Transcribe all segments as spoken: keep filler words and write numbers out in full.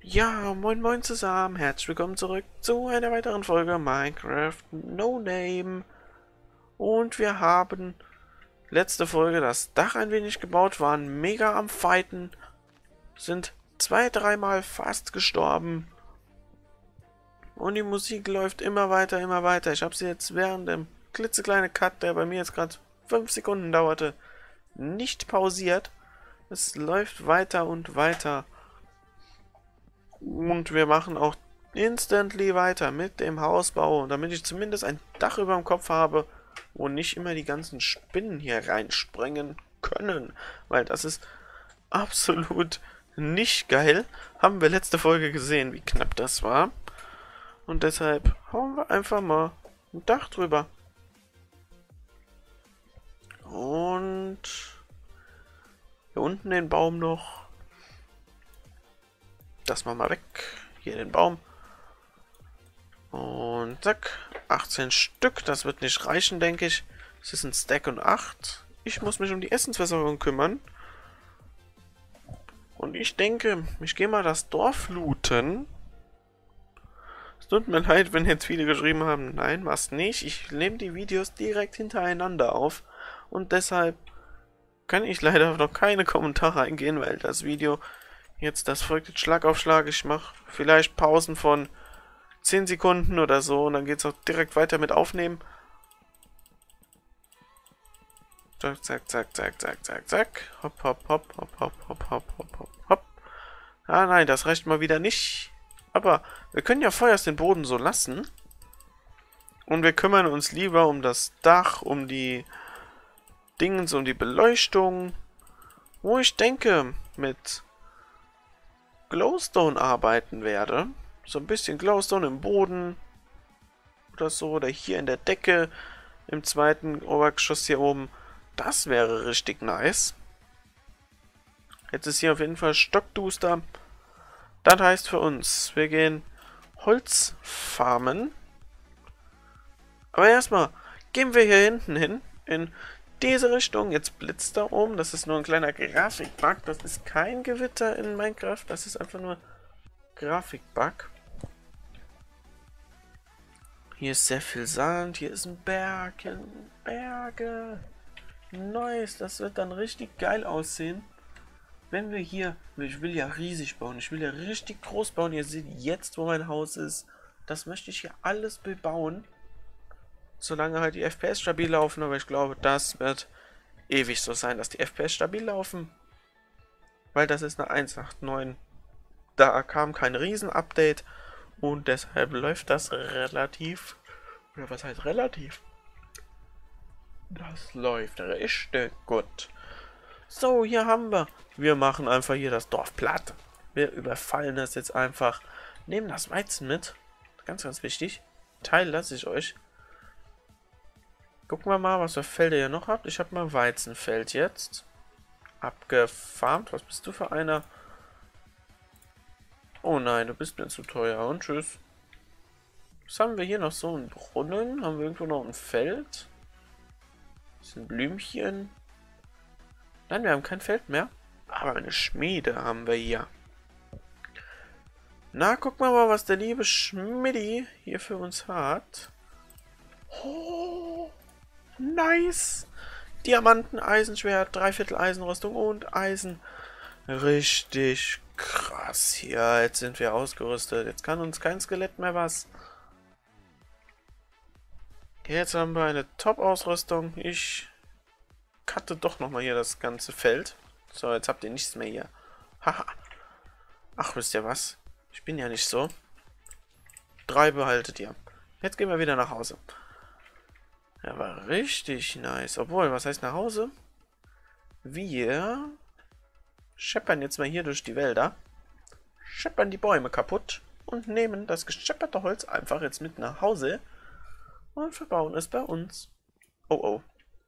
Ja, moin moin zusammen, herzlich willkommen zurück zu einer weiteren Folge Minecraft No Name. Und wir haben letzte Folge das Dach ein wenig gebaut, waren mega am Fighten, sind zwei, dreimal fast gestorben. Und die Musik läuft immer weiter, immer weiter. Ich habe sie jetzt während dem klitzekleine Cut, der bei mir jetzt gerade fünf Sekunden dauerte, nicht pausiert. Es läuft weiter und weiter. Und wir machen auch instantly weiter mit dem Hausbau, damit ich zumindest ein Dach über dem Kopf habe, wo nicht immer die ganzen Spinnen hier reinspringen können. Weil das ist absolut nicht geil. Haben wir letzte Folge gesehen, wie knapp das war. Und deshalb hauen wir einfach mal ein Dach drüber. Und hier unten den Baum noch. Das machen wir weg. Hier den Baum. Und zack. achtzehn Stück. Das wird nicht reichen, denke ich. Es ist ein Stack und acht. Ich muss mich um die Essensversorgung kümmern. Und ich denke, ich gehe mal das Dorf looten. Es tut mir leid, wenn jetzt viele geschrieben haben, nein, mach's nicht. Ich nehme die Videos direkt hintereinander auf. Und deshalb kann ich leider noch keine Kommentare eingehen, weil das Video jetzt, das folgt jetzt Schlag auf Schlag. Ich mache vielleicht Pausen von zehn Sekunden oder so und dann geht es auch direkt weiter mit Aufnehmen. Zack, zack, zack, zack, zack, zack, zack. Hopp, hopp, hopp, hopp, hopp, hopp, hopp, hopp, hopp, hopp. Ah nein, das reicht mal wieder nicht. Aber wir können ja vorerst den Boden so lassen. Und wir kümmern uns lieber um das Dach, um die Dingens, um die Beleuchtung. Wo ich denke, mit Glowstone arbeiten werde. So ein bisschen Glowstone im Boden. Oder so. Oder hier in der Decke. Im zweiten Obergeschoss hier oben. Das wäre richtig nice. Jetzt ist hier auf jeden Fall stockduster. Das heißt für uns, wir gehen Holz farmen. Aber erstmal gehen wir hier hinten hin. In diese Richtung. Jetzt blitzt da oben. Das ist nur ein kleiner Grafikbug. Das ist kein Gewitter in Minecraft. Das ist einfach nur Grafikbug. Hier ist sehr viel Sand. Hier ist ein Berg. Berge. Nice. Das wird dann richtig geil aussehen. Wenn wir hier... Ich will ja riesig bauen. Ich will ja richtig groß bauen. Ihr seht jetzt, wo mein Haus ist. Das möchte ich hier alles bebauen. Solange halt die F P S stabil laufen. Aber ich glaube, das wird ewig so sein, dass die F P S stabil laufen. Weil das ist eine eins Punkt acht neun. Da kam kein Riesen-Update. Und deshalb läuft das relativ... Oder was heißt relativ? Das läuft richtig gut. So, hier haben wir. Wir machen einfach hier das Dorf platt. Wir überfallen das jetzt einfach. Nehmen das Weizen mit. Ganz, ganz wichtig. Teil lasse ich euch. Gucken wir mal, was für Felder ihr noch habt. Ich habe mal Weizenfeld jetzt. Abgefarmt. Was bist du für einer? Oh nein, du bist mir zu teuer. Und tschüss. Was haben wir hier noch? So einen Brunnen. Haben wir irgendwo noch ein Feld? Das sind Blümchen. Nein, wir haben kein Feld mehr. Aber eine Schmiede haben wir hier. Na, gucken wir mal, was der liebe Schmidti hier für uns hat. Oh, nice. Diamanten, Eisenschwert, Dreiviertel Eisenrüstung und Eisen. Richtig krass hier. Jetzt sind wir ausgerüstet. Jetzt kann uns kein Skelett mehr was. Jetzt haben wir eine Top-Ausrüstung. Ich cutte doch nochmal hier das ganze Feld. So, jetzt habt ihr nichts mehr hier. Haha. Ach, wisst ihr was? Ich bin ja nicht so. Drei behaltet ihr. Jetzt gehen wir wieder nach Hause. Ja, war richtig nice. Obwohl, was heißt nach Hause? Wir scheppern jetzt mal hier durch die Wälder. Scheppern die Bäume kaputt. Und nehmen das geschepperte Holz einfach jetzt mit nach Hause. Und verbauen es bei uns. Oh, oh.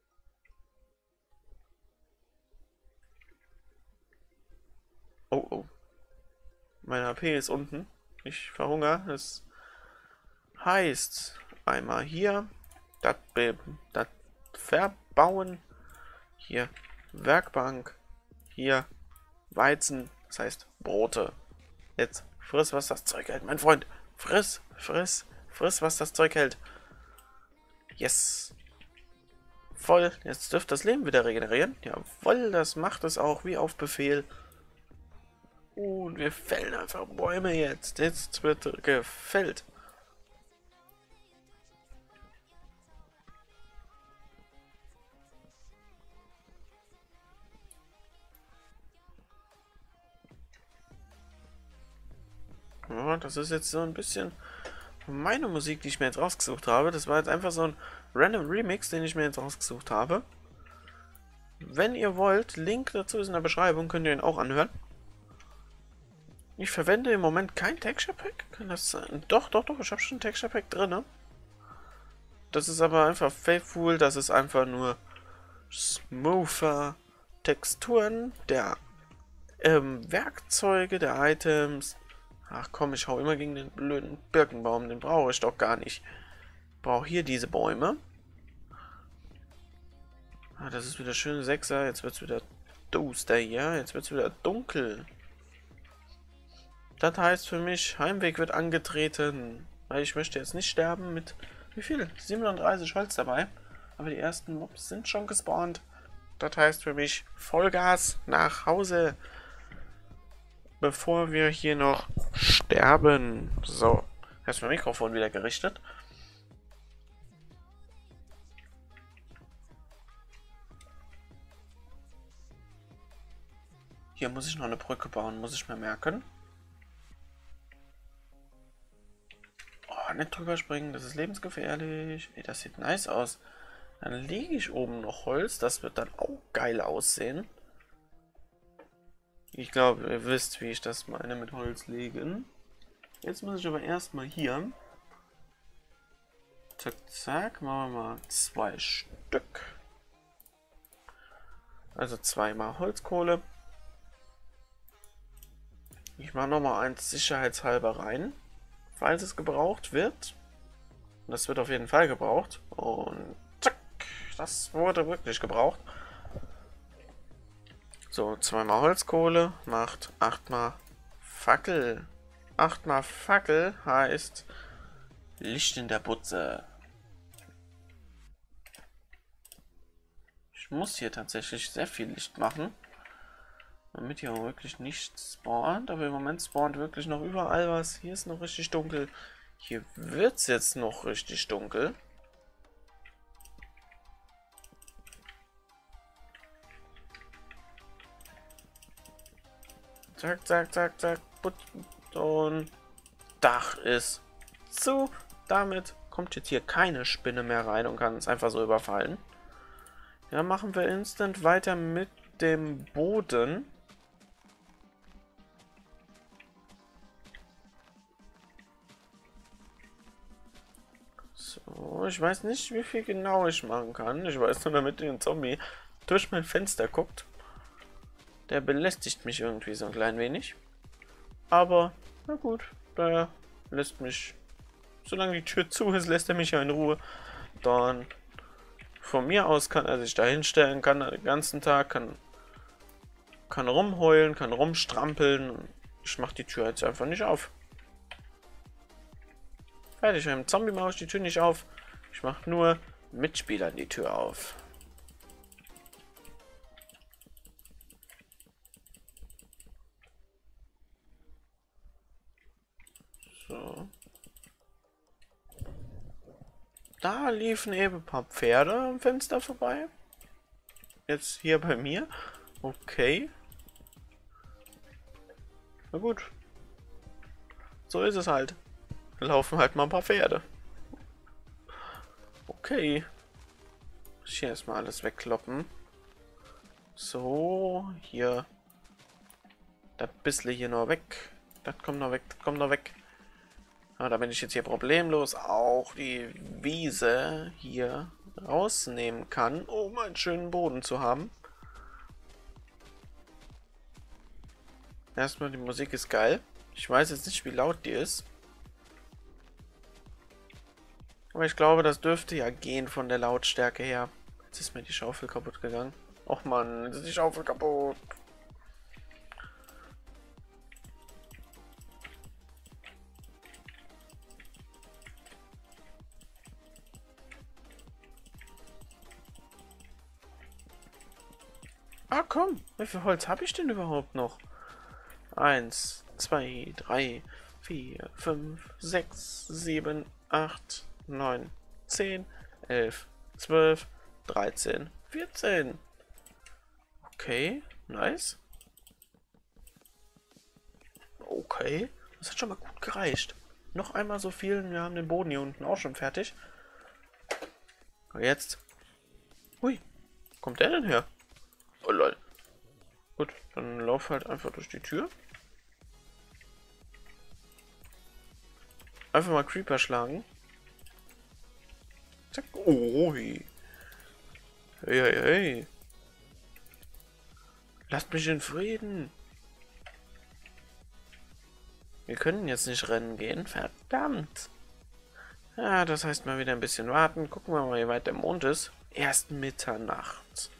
Oh, oh. Mein H P ist unten. Ich verhungere. Das heißt, einmal hier, das, das verbauen. Hier Werkbank. Hier Weizen. Das heißt Brote. Jetzt Friss, was das Zeug hält, mein Freund. Friss, friss, friss, was das Zeug hält. Yes. Voll. Jetzt dürfte das Leben wieder regenerieren. Jawohl, das macht es auch wie auf Befehl. Und wir fällen einfach Bäume jetzt. Jetzt wird gefällt. Ja, das ist jetzt so ein bisschen meine Musik, die ich mir jetzt rausgesucht habe. Das war jetzt einfach so ein random Remix, den ich mir jetzt rausgesucht habe. Wenn ihr wollt, Link dazu ist in der Beschreibung, könnt ihr ihn auch anhören. Ich verwende im Moment kein Texture Pack. Kann das sein? Doch, doch, doch, ich habe schon ein Texture Pack drin. Das ist aber einfach faithful, das ist einfach nur smoother Texturen der ähm, Werkzeuge, der Items. Ach komm, ich hau immer gegen den blöden Birkenbaum, den brauche ich doch gar nicht. Ich brauche hier diese Bäume. Ah, das ist wieder schön Sechser, jetzt wird es wieder duster hier, jetzt wird es wieder dunkel. Das heißt für mich, Heimweg wird angetreten, weil ich möchte jetzt nicht sterben mit, wie viel? siebenunddreißig Holz dabei. Aber die ersten Mobs sind schon gespawnt. Das heißt für mich, Vollgas nach Hause. Bevor wir hier noch sterben. So, erstmal Mikrofon wieder gerichtet. Hier muss ich noch eine Brücke bauen, muss ich mir merken. Oh, nicht drüber springen, das ist lebensgefährlich. Ey, das sieht nice aus. Dann lege ich oben noch Holz, das wird dann auch geil aussehen. Ich glaube, ihr wisst, wie ich das meine mit Holz legen. Jetzt muss ich aber erstmal hier. Zack, zack. Machen wir mal zwei Stück. Also zweimal Holzkohle. Ich mache nochmal eins sicherheitshalber rein. Falls es gebraucht wird. Und das wird auf jeden Fall gebraucht. Und zack. Das wurde wirklich gebraucht. So, zweimal Holzkohle macht achtmal Fackel. achtmal Fackel heißt Licht in der Butze. Ich muss hier tatsächlich sehr viel Licht machen, damit hier wirklich nichts spawnt. Aber im Moment spawnt wirklich noch überall was. Hier ist noch richtig dunkel. Hier wird es jetzt noch richtig dunkel. Zack, zack, zack, zack. Und Dach ist zu. Damit kommt jetzt hier keine Spinne mehr rein und kann es einfach so überfallen. Ja, machen wir instant weiter mit dem Boden. So, ich weiß nicht, wie viel genau ich machen kann. Ich weiß nur, damit ein Zombie durch mein Fenster guckt. Der belästigt mich irgendwie so ein klein wenig. Aber, na gut, der lässt mich, solange die Tür zu ist, lässt er mich ja in Ruhe. Dann, von mir aus kann er sich da hinstellen, kann den ganzen Tag, kann, kann rumheulen, kann rumstrampeln. Ich mach die Tür jetzt einfach nicht auf. Fertig, mit dem Zombie mache ich die Tür nicht auf. Ich mache nur Mitspielern die Tür auf. So. Da liefen eben ein paar Pferde am Fenster vorbei. Jetzt hier bei mir. Okay. Na gut. So ist es halt. Laufen halt mal ein paar Pferde. Okay. Muss ich hier erstmal alles wegkloppen. So, hier. Das bisschen hier noch weg. Das kommt noch weg, das kommt noch weg. Ja, da bin ich jetzt hier problemlos auch die Wiese hier rausnehmen kann, um einen schönen Boden zu haben. Erstmal, die Musik ist geil. Ich weiß jetzt nicht, wie laut die ist. Aber ich glaube, das dürfte ja gehen von der Lautstärke her. Jetzt ist mir die Schaufel kaputt gegangen. Och man, jetzt ist die Schaufel kaputt. Ah, komm. Wie viel Holz habe ich denn überhaupt noch? Eins, zwei, drei, vier, fünf, sechs, sieben, acht, neun, zehn, elf, zwölf, dreizehn, vierzehn. Okay, nice. Okay, das hat schon mal gut gereicht. Noch einmal so viel, wir haben den Boden hier unten auch schon fertig. Und jetzt. Hui, wo kommt der denn her? Oh lol. Gut, dann lauf halt einfach durch die Tür. Einfach mal Creeper schlagen. Zack. Oh, hey. Hey, hey, hey. Lasst mich in Frieden. Wir können jetzt nicht rennen gehen. Verdammt. Ja, das heißt mal wieder ein bisschen warten. Gucken wir mal, wie weit der Mond ist. Erst Mitternacht.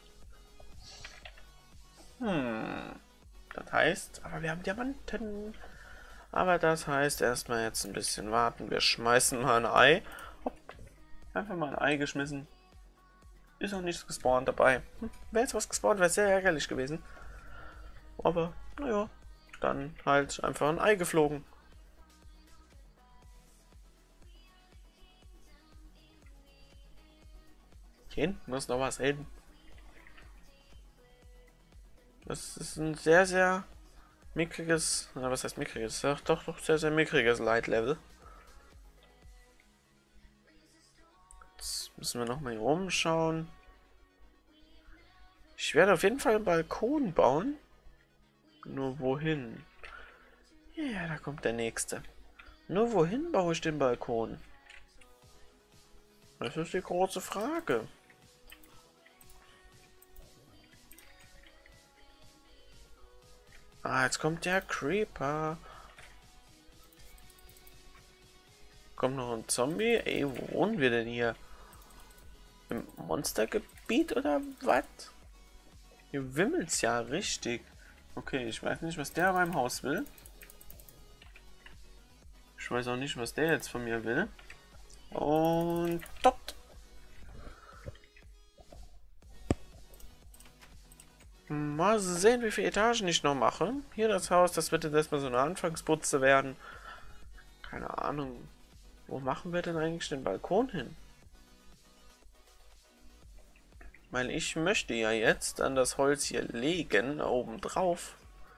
Hm. Das heißt, aber wir haben Diamanten. Aber das heißt erstmal jetzt ein bisschen warten. Wir schmeißen mal ein Ei. Hopp. Einfach mal ein Ei geschmissen. Ist noch nichts gespawnt dabei. Hm. Wäre jetzt was gespawnt, wäre sehr ärgerlich gewesen. Aber, naja, dann halt einfach ein Ei geflogen. Hier hinten ist noch was hin. Das ist ein sehr, sehr mickriges, na, was heißt mickriges? Doch, doch, doch sehr, sehr mickriges Light-Level. Jetzt müssen wir nochmal hier rumschauen. Ich werde auf jeden Fall einen Balkon bauen. Nur wohin? Ja, da kommt der nächste. Nur wohin baue ich den Balkon? Das ist die große Frage. Ah, jetzt kommt der Creeper. Kommt noch ein Zombie? Ey, wo wohnen wir denn hier? Im Monstergebiet oder was? Hier wimmelt's ja richtig. Okay, ich weiß nicht, was der beim Haus will. Ich weiß auch nicht, was der jetzt von mir will. Und dort. Mal sehen, wie viele Etagen ich noch mache. Hier das Haus, das wird jetzt erstmal so eine Anfangsputze werden. Keine Ahnung. Wo machen wir denn eigentlich den Balkon hin? Weil ich möchte ja jetzt dann das Holz hier legen, oben drauf.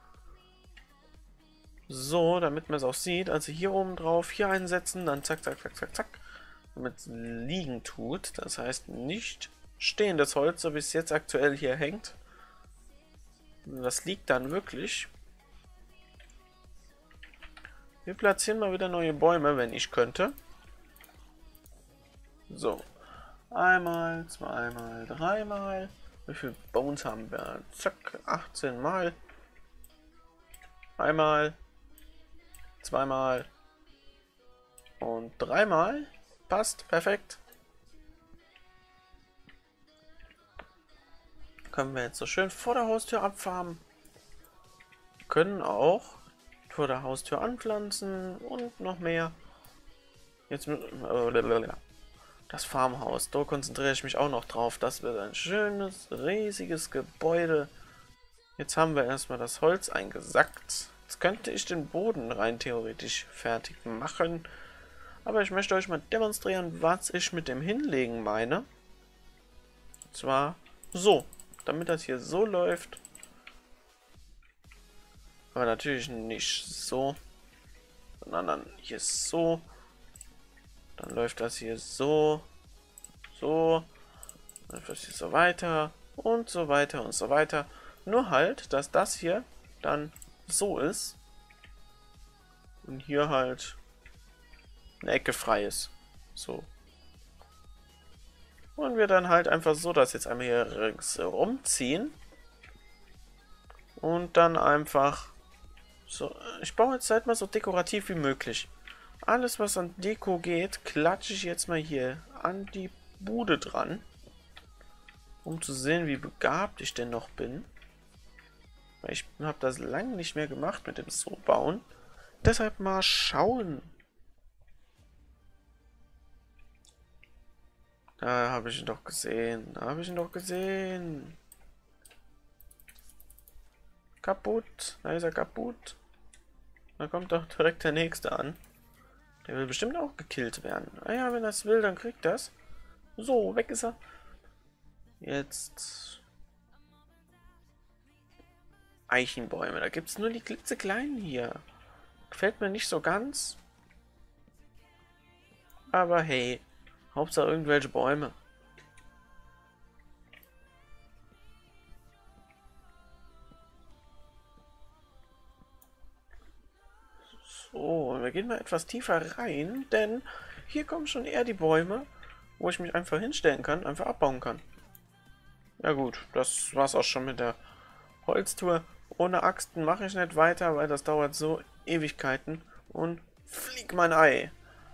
So, damit man es auch sieht. Also hier oben drauf, hier einsetzen, dann zack, zack, zack, zack, zack. Damit es liegen tut. Das heißt nicht stehendes Holz, so wie es jetzt aktuell hier hängt. Das liegt dann wirklich. Wir platzieren mal wieder neue Bäume, wenn ich könnte. So. Einmal, zweimal, dreimal. Wie viele Bones haben wir? Zack, achtzehn Mal. Einmal. Zweimal. Und dreimal. Passt, perfekt. Können wir jetzt so schön vor der Haustür abfarmen. Können auch vor der Haustür anpflanzen und noch mehr. Jetzt das Farmhaus, da konzentriere ich mich auch noch drauf. Das wird ein schönes, riesiges Gebäude. Jetzt haben wir erstmal das Holz eingesackt. Jetzt könnte ich den Boden rein theoretisch fertig machen. Aber ich möchte euch mal demonstrieren, was ich mit dem Hinlegen meine. Und zwar so, damit das hier so läuft. Aber natürlich nicht so, sondern dann hier so. Dann läuft das hier so, so, dann läuft das hier so weiter und so weiter und so weiter. Nur halt, dass das hier dann so ist und hier halt eine Ecke frei ist. So. Und wir dann halt einfach so das jetzt einmal hier rumziehen und dann einfach so. Ich baue jetzt halt mal so dekorativ wie möglich. Alles, was an Deko geht, klatsche ich jetzt mal hier an die Bude dran, um zu sehen, wie begabt ich denn noch bin. Weil ich habe das lange nicht mehr gemacht mit dem so bauen. Deshalb mal schauen. Da habe ich ihn doch gesehen. Da habe ich ihn doch gesehen. Kaputt. Da ist er kaputt. Da kommt doch direkt der nächste an. Der will bestimmt auch gekillt werden. Ah ja, wenn er es will, dann kriegt das. So, weg ist er. Jetzt Eichenbäume. Da gibt es nur die klitzekleinen hier. Gefällt mir nicht so ganz. Aber hey, Hauptsache irgendwelche Bäume. So, wir gehen mal etwas tiefer rein, denn hier kommen schon eher die Bäume, wo ich mich einfach hinstellen kann, einfach abbauen kann. Ja gut, das war's auch schon mit der Holztour. Ohne Axten mache ich nicht weiter, weil das dauert so Ewigkeiten. Und flieg mein Ei.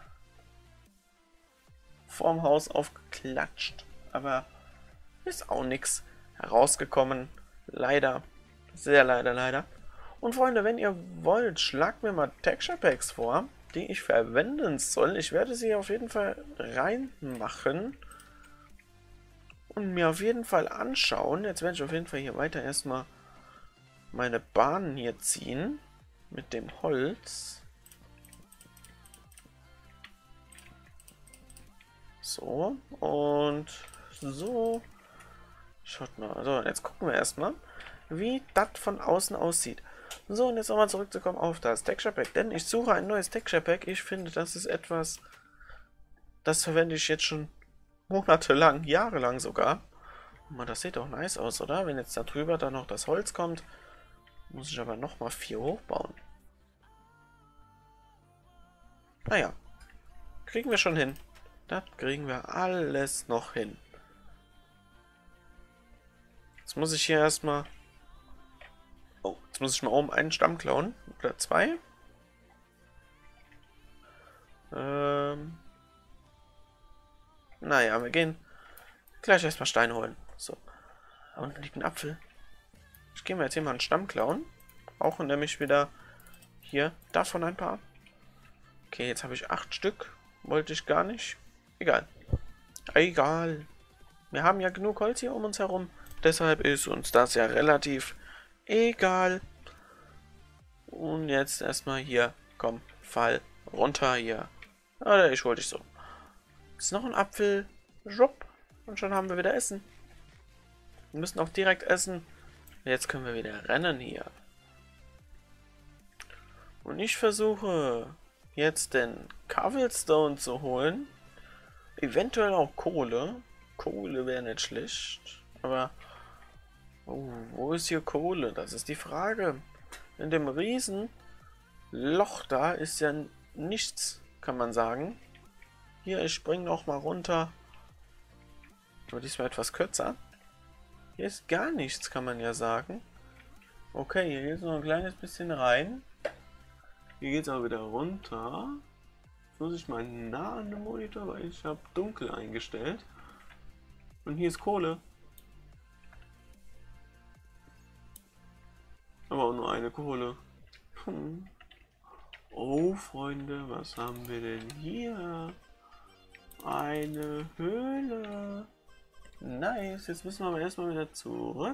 Vorm Haus aufgeklatscht. Aber ist auch nichts herausgekommen. Leider. Sehr leider, leider. Und Freunde, wenn ihr wollt, schlagt mir mal Texture Packs vor, die ich verwenden soll. Ich werde sie auf jeden Fall reinmachen. Und mir auf jeden Fall anschauen. Jetzt werde ich auf jeden Fall hier weiter erstmal meine Bahnen hier ziehen. Mit dem Holz. So. Und so. Schaut mal. So, jetzt gucken wir erstmal, wie das von außen aussieht. So, und jetzt nochmal zurückzukommen auf das Texture Pack. Denn ich suche ein neues Texture Pack. Ich finde, das ist etwas, das verwende ich jetzt schon monatelang, jahrelang sogar. Mal, das sieht doch nice aus, oder? Wenn jetzt da drüber dann noch das Holz kommt, muss ich aber nochmal vier hochbauen. Naja, kriegen wir schon hin. Das kriegen wir alles noch hin. Jetzt muss ich hier erstmal... Oh, jetzt muss ich mal oben einen Stamm klauen. Oder zwei. Ähm... Naja, wir gehen gleich erstmal Stein holen. So. Da unten liegt ein Apfel. Ich gehe mir jetzt hier mal einen Stamm klauen. Auch nämlich wieder hier davon ein paar. Okay, jetzt habe ich acht Stück. Wollte ich gar nicht. Egal. Egal. Wir haben ja genug Holz hier um uns herum. Deshalb ist uns das ja relativ egal. Und jetzt erstmal hier. Komm, fall runter hier. Oder ich hol dich so. Ist noch ein Apfel. Schwupp. Und schon haben wir wieder Essen. Wir müssen auch direkt essen. Jetzt können wir wieder rennen hier. Und ich versuche jetzt den Cobblestone zu holen. Eventuell auch Kohle. Kohle wäre nicht schlecht. Aber oh, wo ist hier Kohle? Das ist die Frage. In dem riesen Loch da ist ja nichts, kann man sagen. Hier, ich springe noch mal runter. Aber diesmal etwas kürzer. Hier ist gar nichts, kann man ja sagen. Okay, hier geht es noch ein kleines bisschen rein. Hier geht es auch wieder runter. Jetzt muss ich mal nah an den Monitor, weil ich habe dunkel eingestellt. Und hier ist Kohle. Aber auch nur eine Kohle. Hm. Oh, Freunde, was haben wir denn hier? Eine Höhle. Nice, jetzt müssen wir aber erstmal wieder zurück.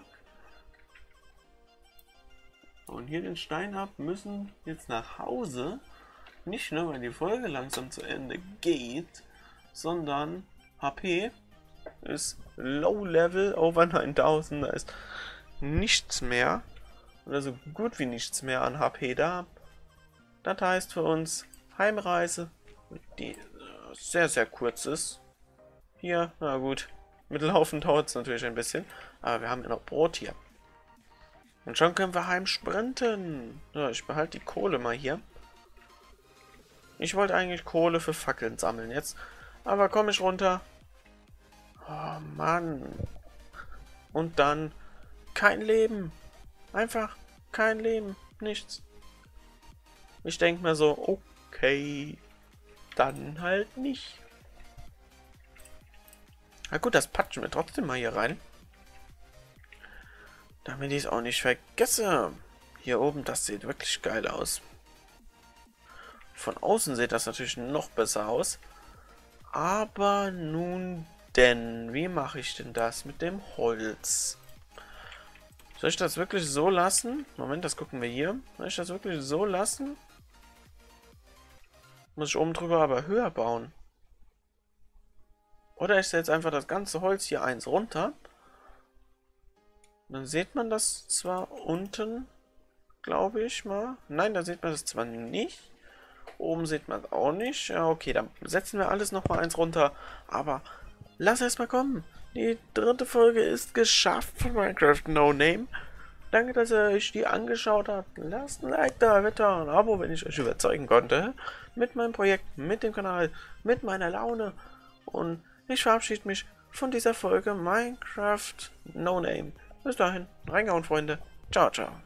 Und hier den Stein ab, müssen jetzt nach Hause. Nicht nur, weil die Folge langsam zu Ende geht, sondern H P ist Low Level over neuntausend. Da ist nichts mehr. Oder so gut wie nichts mehr an H P da. Das heißt für uns Heimreise, die sehr, sehr kurz ist. Hier, na gut. Mit Laufen dauert es natürlich ein bisschen. Aber wir haben ja noch Brot hier. Und schon können wir heim sprinten. Ja, ich behalte die Kohle mal hier. Ich wollte eigentlich Kohle für Fackeln sammeln jetzt. Aber komme ich runter. Oh Mann. Und dann kein Leben. Einfach kein Leben. Nichts. Ich denke mir so, okay. Dann halt nicht. Na gut, das patschen wir trotzdem mal hier rein. Damit ich es auch nicht vergesse. Hier oben, das sieht wirklich geil aus. Von außen sieht das natürlich noch besser aus. Aber nun denn, wie mache ich denn das mit dem Holz? Soll ich das wirklich so lassen? Moment, das gucken wir hier. Soll ich das wirklich so lassen? Muss ich oben drüber aber höher bauen? Oder ich setze einfach das ganze Holz hier eins runter. Dann sieht man das zwar unten, glaube ich mal. Nein, da sieht man das zwar nicht. Oben sieht man es auch nicht. Ja, okay, dann setzen wir alles nochmal eins runter. Aber lass erst mal kommen. Die dritte Folge ist geschafft von Minecraft No Name. Danke, dass ihr euch die angeschaut habt. Lasst ein Like da, bitte ein Abo, wenn ich euch überzeugen konnte. Mit meinem Projekt, mit dem Kanal, mit meiner Laune. Und ich verabschiede mich von dieser Folge Minecraft No Name. Bis dahin, reingehauen, Freunde. Ciao, ciao.